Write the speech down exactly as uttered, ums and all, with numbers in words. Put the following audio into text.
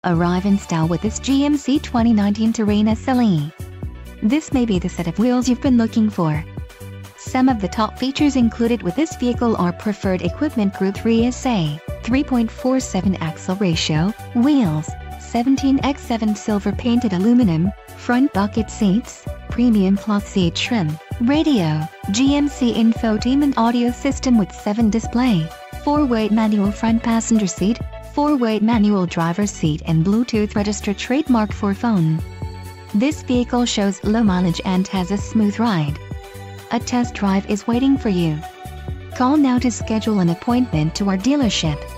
Arrive in style with this G M C twenty nineteen Terrain S L E. This may be the set of wheels you've been looking for. Some of the top features included with this vehicle are preferred equipment Group three S A, three point four seven axle ratio, wheels, seventeen by seven silver painted aluminum, front bucket seats, premium cloth seat trim, radio, G M C infotainment audio system with seven display, four-way manual front passenger seat, four-way manual driver's seat and Bluetooth registered trademark for phone. This vehicle shows low mileage and has a smooth ride. A test drive is waiting for you. Call now to schedule an appointment to our dealership.